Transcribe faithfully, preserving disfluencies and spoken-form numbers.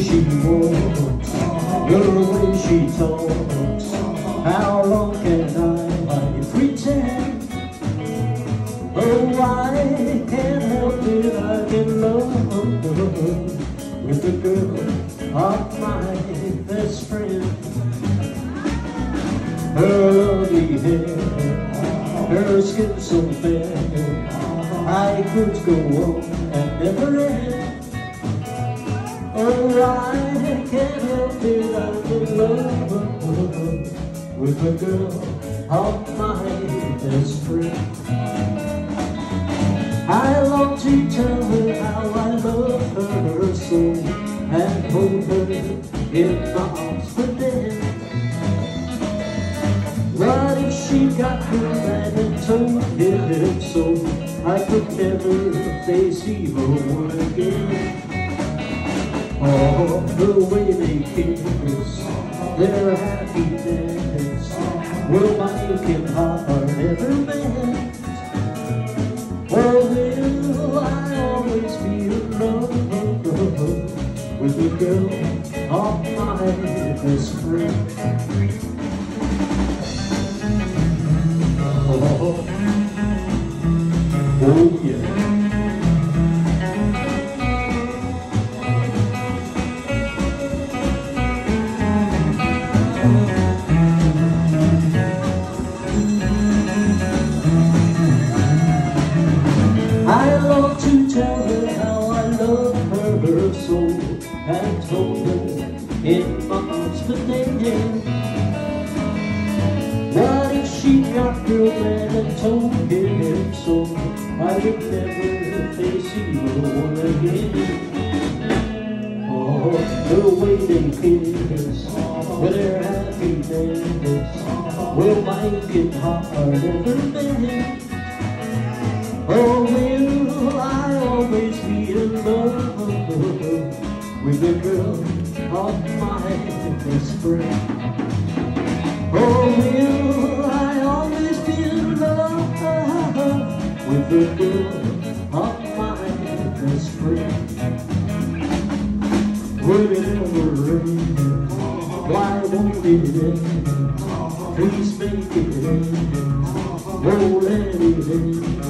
she walks, the way she talks, how long can I pretend? Oh, I can't help it, I'm in love with the girl of my best friend. Her lovely hair, her skin so fair, I could go on and never end. Oh, I can't help it, I'm in love with the girl of my best friend. I long to tell her how I love her so, and hold her in my arms for then. But if she got her mad and told him so, I could never face evil again. Oh, the way they kiss, their happiness will make him heart ever mend. Oh, will I always be in love with the girl of my best friend? Oh, oh yeah. I love to tell her how I love her so, and hold her in my arms for days. But if she got real mad and told him so, I would never face evil again. Oh, the way they kiss, with their happiness, will make it hard ever mend. Oh, will I always be in love with the girl of my best friend? Oh, will I always be in love with the girl of my best friend? Will it ever rain? Why won't it end? Please make it end. Oh, let it end.